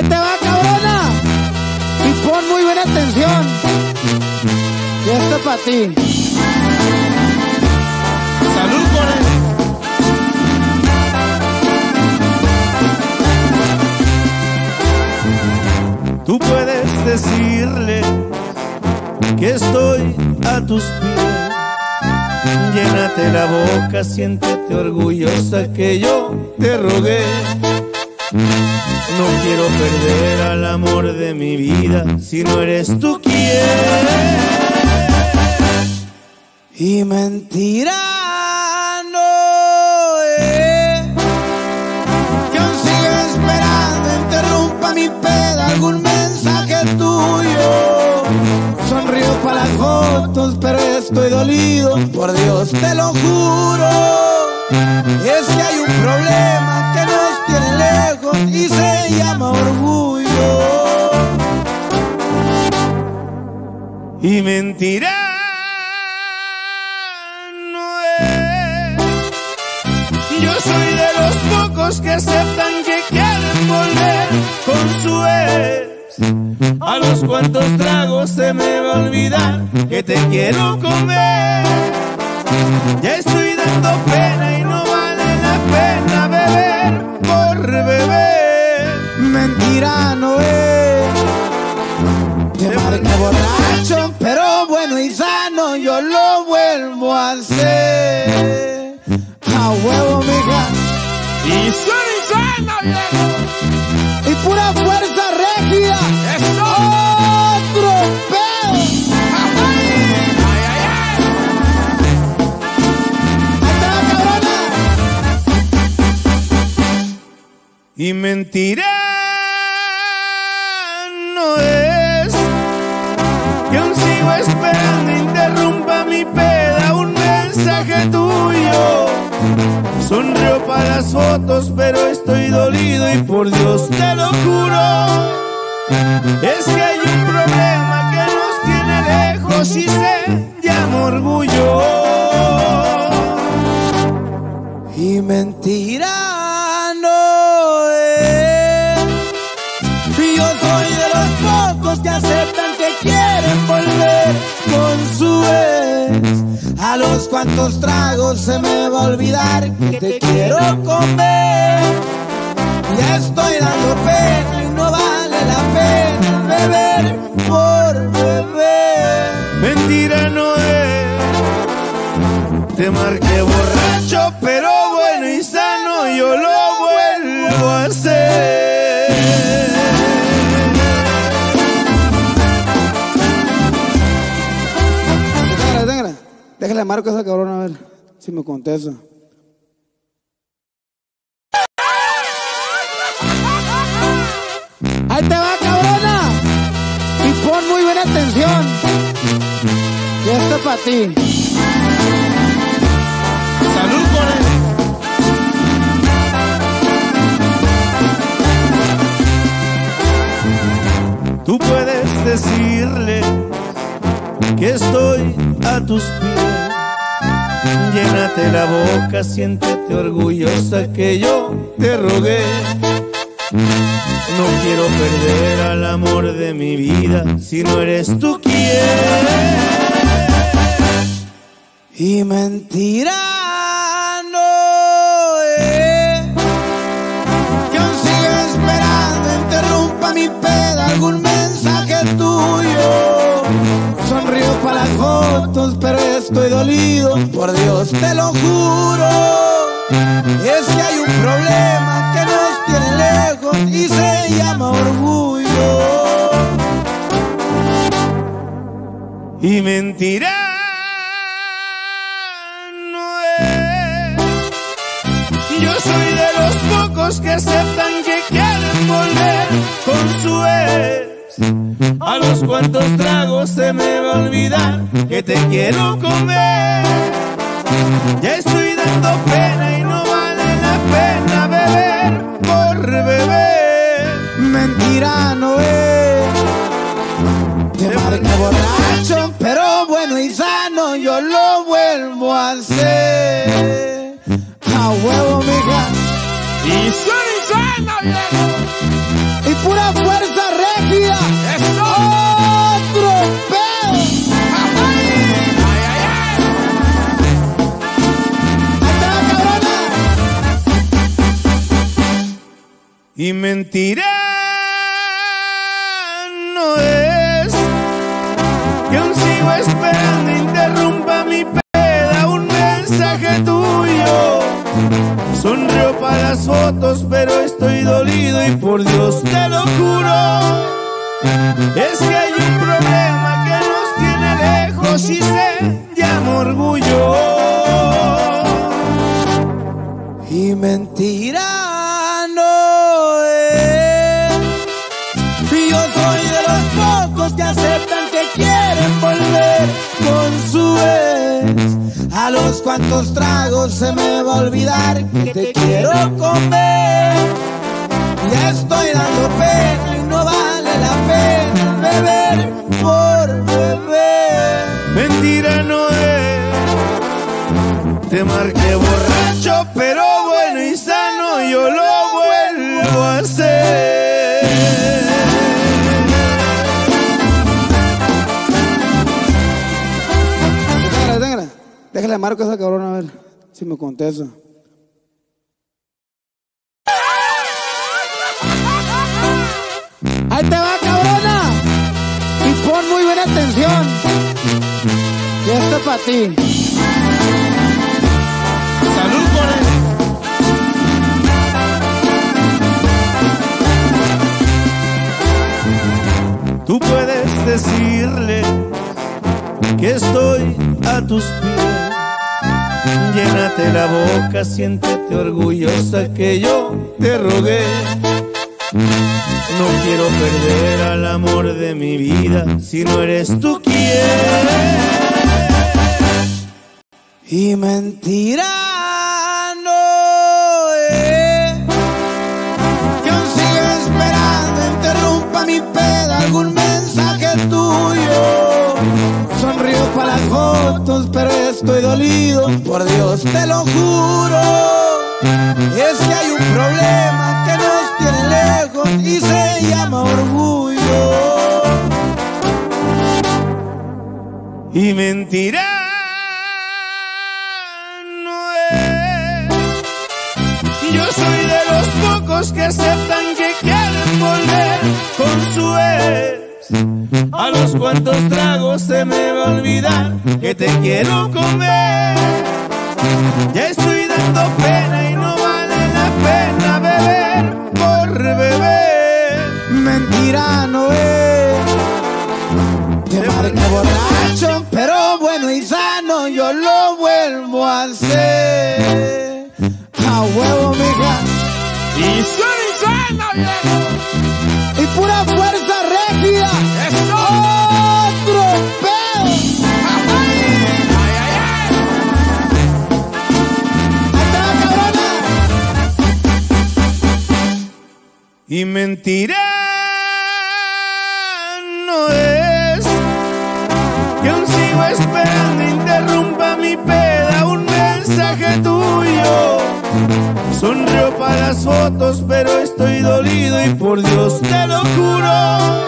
Ahí te va, cabrona. Y pon muy buena atención. Y esto es para ti. Salud por él. Tú puedes decirle que estoy a tus pies. Llénate la boca, siéntete orgullosa que yo te rogué. No quiero perder al amor de mi vida si no eres tú quien. Y mentira no es que aún sigo esperando interrumpa mi peda algún mensaje tuyo. Sonrío para las fotos pero estoy dolido, por Dios te lo juro. Es que hay un problema que nos tiene lejos y se llama orgullo. Y mentira no es. Yo soy de los pocos que aceptan que quieren volver con su ex. A los cuantos tragos se me va a olvidar que te quiero comer. Ya estoy dando pena y no vale la pena beber por beber. Mentira no es. Te marqué borracho, pero bueno y sano, yo lo vuelvo a hacer. A huevo, mija. Y soy insano, viejo. Y pura fuerza regia. ¡Eso! ¡Otro pedo! ¡Ay, ay, ay! ¡Ahí te va, cabrona! Y mentira no es que aún sigo esperando interrumpa mi peda un mensaje tuyo. Sonrío para las fotos pero estoy dolido y por Dios te lo juro. Es que hay un problema que nos tiene lejos y se llama orgullo. Y mentira no es. Y yo soy de los pocos que aceptan que quieren volver con su ex. A los cuantos tragos se me va a olvidar que te quiero comer. Ya estoy dando pena y no vale la pena beber por beber. Mentira no es. Te marqué borracho, pero bueno y sano, yo lo vuelvo a hacer. Déjale marco a esa cabrona a ver si me contesta. Ahí te va, cabrona. Y pon muy buena atención. Y esto es para ti. Salud por él. Tú puedes decirle que estoy a tus pies. Llénate la boca, siéntete orgullosa que yo te rogué. No quiero perder al amor de mi vida si no eres tú quien. Y mentira no es que aún sigo esperando interrumpa mi peda algún mensaje tuyo. Sonrío para las fotos pero estoy dolido, por Dios te lo juro. Es que hay un problema que nos tiene lejos y se llama orgullo. Y mentira no es. Yo soy de los pocos que aceptan que quieren volver con su ex. A los cuantos tragos se me va a olvidar que te quiero comer. Ya estoy dando pena y no vale la pena beber por beber. Mentira no es. Te marqué borracho, pero bueno y sano, yo lo vuelvo a hacer. A huevo, mija. Y soy insano, viejo. Y pura Y mentira no es que aún sigo esperando interrumpa mi peda un mensaje tuyo. Sonrío para las fotos pero estoy dolido y por Dios te lo juro. Es que hay un problema que nos tiene lejos y se llama orgullo. Y mentira no es. Yo soy de los pocos que aceptan que quieren volver con su ex. A los cuantos tragos se me va a olvidar que te quiero comer. Ya estoy dando pena y no vale la pena beber por beber. Mentira no es. Te marqué borracho pero bueno y sano, yo lo vuelvo a hacer. Déjale marco a esa cabrona a ver si me contesta. Ahí te va, cabrona. Y pon muy buena atención. Y esto es para ti. Salud por él. Tú puedes decirle que estoy a tus pies. Llénate la boca, siéntete orgullosa que yo te rogué. No quiero perder al amor de mi vida si no eres tú quien. Y mentira no es que aún sigo esperando interrumpa mi peda algún mensaje tuyo. Sonrío para las fotos pero estoy dolido, por Dios te lo juro. Es que hay un problema que nos tiene lejos y se llama orgullo. Y mentira no es. Yo soy de los pocos que aceptan que quieren volver con su ex. A los cuantos tragos se me va a olvidar que te quiero comer. Ya estoy dando pena y no vale la pena beber por beber. Mentira no es. Te marqué borracho, pero bueno y sano, yo lo vuelvo a hacer. A huevo, mija. Y soy sano, viejo. Y pura fuerza regia. ¡Eso! ¡Otro pedo! Y mentira no es que aún sigo esperando interrumpa mi peda un mensaje tuyo. Sonrío para las fotos pero estoy dolido y por Dios te lo juro.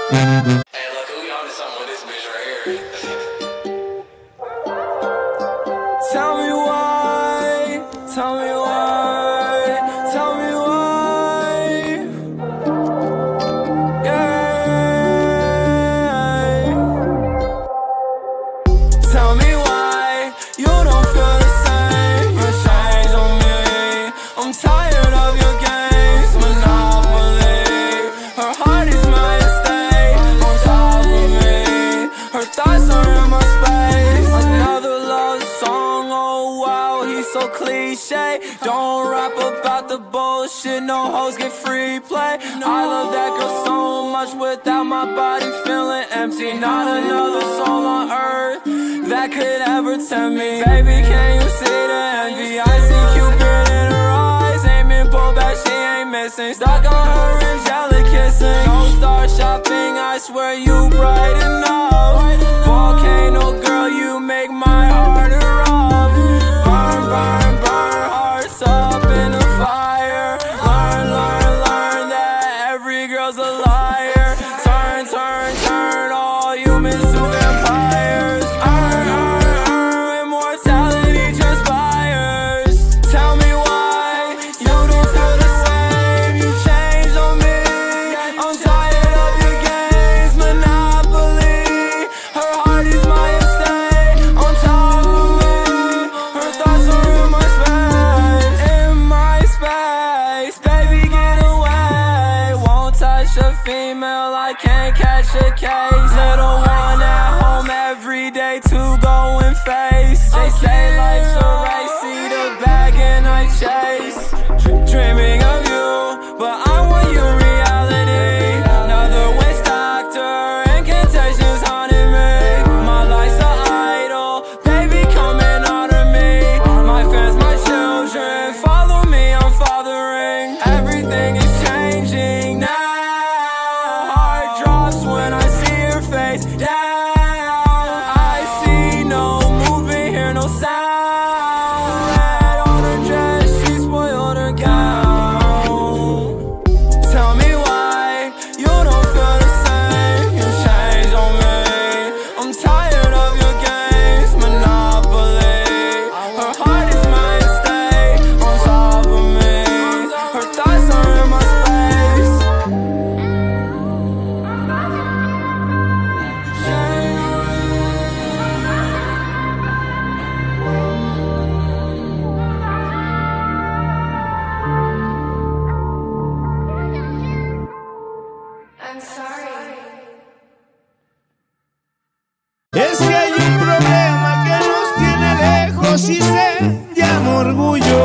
Tell me why, tell me why, tell me why, yeah. Tell me why you don't feel the same, you change on me. I'm tired of your games, monopoly. Her heart is my estate, on top of me. Her thoughts are in my space. Another love song, oh wow, he's so cliche. Don't rap about the bullshit, no hoes get free play. I love that girl so much without my body feeling empty. Not another soul on earth that could ever tempt me. Baby, can you see the envy? I see Cupid in her eyes, ain't been pulled back, she ain't missing. Stuck on her angelic kissing. Don't start shopping, I swear you bright enough. Volcano girl, you make my heart erupt. Burn, burn, burn, hearts up in the fire. Learn, learn, learn that every girl's a liar. Turn, turn, turn all humans to vampires. Immortality transpires. Tell me why you don't feel the same. You change. such a case. Little one at home every day to go and face. They say life's a race, see the bag and I chase. Dreaming of you, but I want you reality. Another waste doctor, incantations haunting me. My life's an idol, they be coming out of me. My fans, my children, follow me, I'm fathering. Everything is changing now. Heart drops when I see your face down. I see no movement, hear no sound. Red on her dress, she spoiled her gown. Tell me why you don't feel the same. You changed on me. I'm tired of your games, Monopoly. Her heart is my estate, on top of me. Her thoughts are in my space. I'm sorry. Es que hay un problema que nos tiene lejos y se llama orgullo.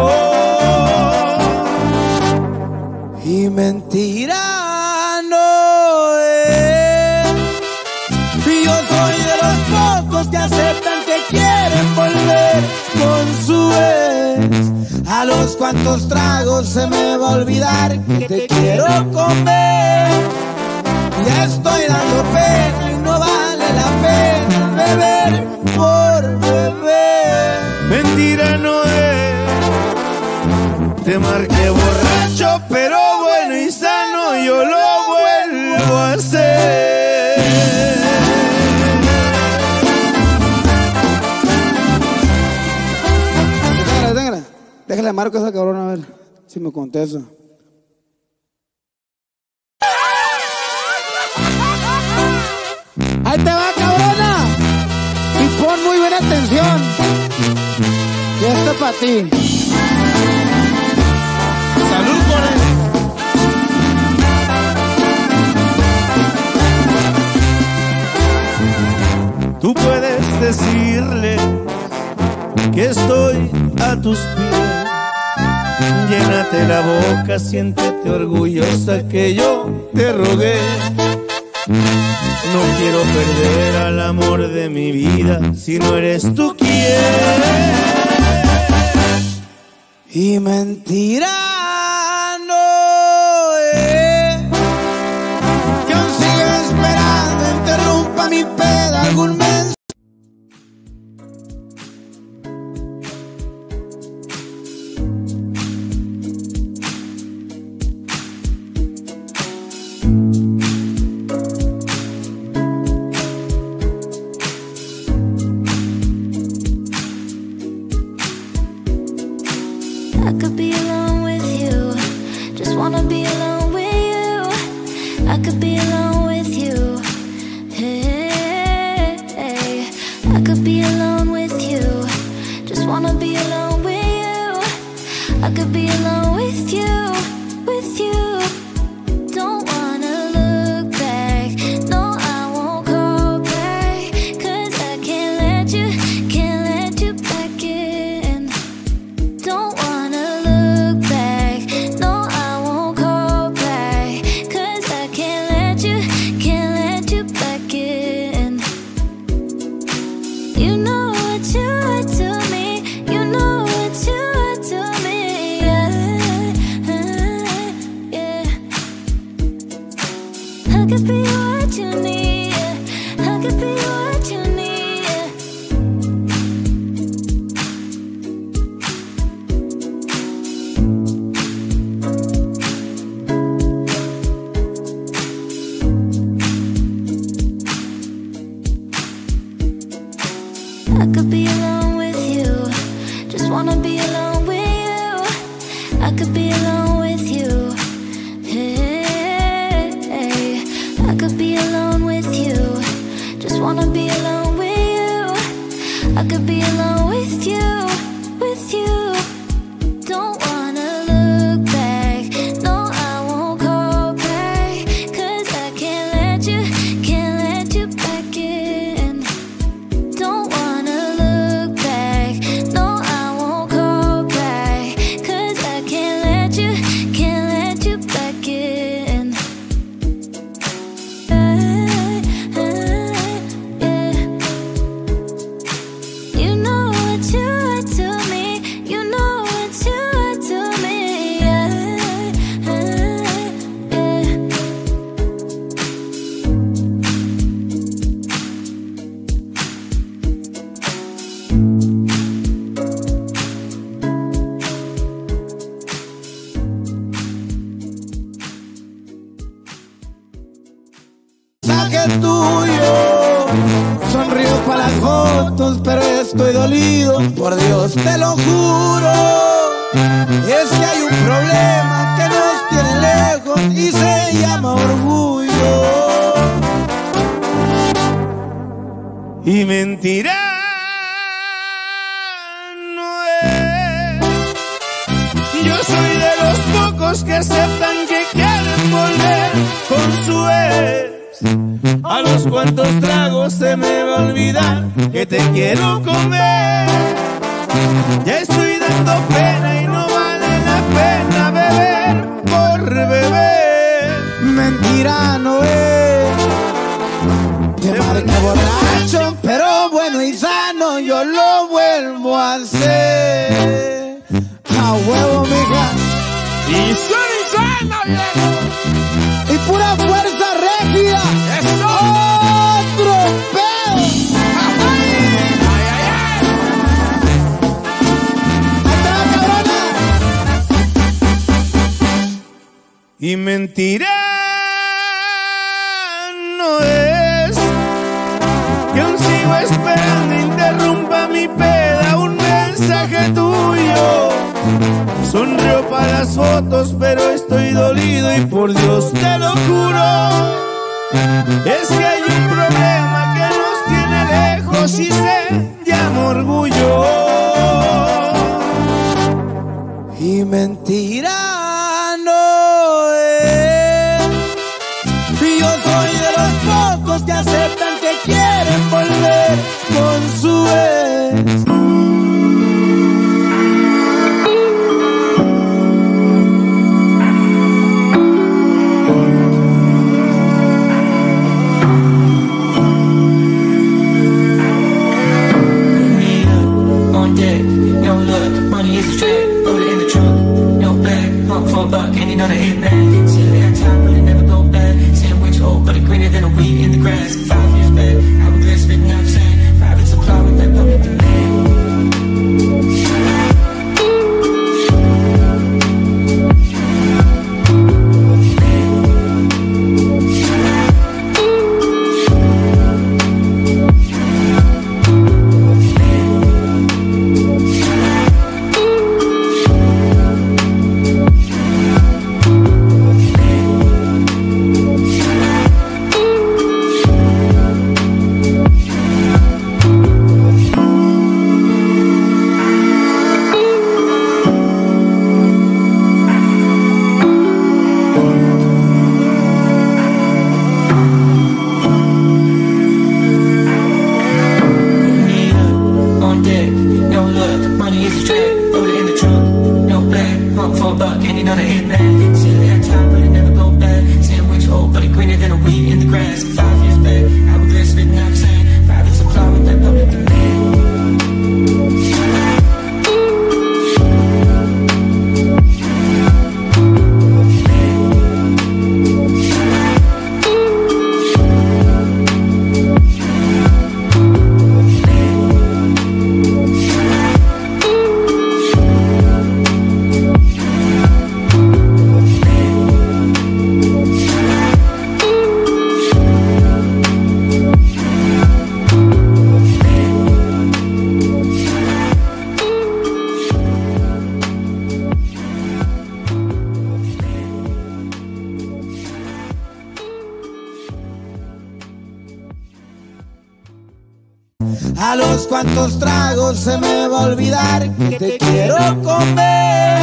Y mentira no es. Yo soy de los pocos que aceptan que quieren volver con su ex. A los cuantos tragos se me va a olvidar que te quiero comer. Ya estoy dando pena y no vale la pena beber por beber. Mentira no es. Te marqué borracho, pero bueno y sano, yo lo vuelvo a hacer. Déjale marco a esa cabrona a ver si me contesta. Ahí te va, cabrona. Y pon muy buena atención. Y esto es para ti. Salud por él. Tú puedes decirle que estoy a tus pies. Llénate la boca, siéntete orgullosa que yo te rogué. No quiero perder al amor de mi vida si no eres tú quien. Y mentira no es que aún sigo esperando interrumpa mi peda algún mes. I could be alone with you, just wanna be alone with you. I could be alone with you, hey, hey. I could be alone with you, just wanna be alone with you. I could be alone with you, with you. Don't wanna look back, no I won't call back, 'cause I can't let you back in. Don't wanna look back, no I won't call back, 'cause I can't let you back in. You know what you are to me, you know what you are to me, yeah, yeah. I could be what you need, yeah. I could be what you need, yeah. I could be alone with you, just wanna be alone with you. I could be alone with you, hey, hey. I could be alone with you, just wanna be alone with you. I could be alone with you, with you. Don't wanna look back, no I won't call back, 'cause I can't let you tuyo. Sonrío para las fotos, pero estoy dolido. Por Dios te lo juro. Es que hay un problema que nos tiene lejos y se llama orgullo. Y mentira no es. Yo soy de los pocos que aceptan que quieren volver con su ex. A los cuantos tragos se me va a olvidar que te quiero comer. Ya estoy dando pena y no vale la pena beber por beber. Mentira no es. Te marqué borracho, pero bueno y sano, yo lo vuelvo a hacer. A huevo, mija. Y soy sana, viejo. Y pura fuerza regia. ¡Eso! ¡Otro pedo! ¡Ay, ay, ay! ¡Ahí está la cabrona! Y mentira no es que aún sigo esperando interrumpa mi peda un mensaje tuyo. Sonrío para las fotos, pero estoy dolido y por Dios te lo juro. Es que hay un problema que nos tiene lejos y se llama orgullo. Y mentira no es. Y yo soy de los pocos que aceptan que quieren volver con su ex. A los cuantos tragos se me va a olvidar que te quiero comer.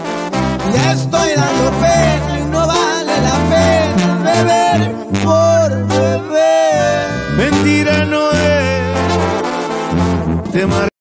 Ya estoy dando pena y no vale la pena beber por beber. Mentira no es. Te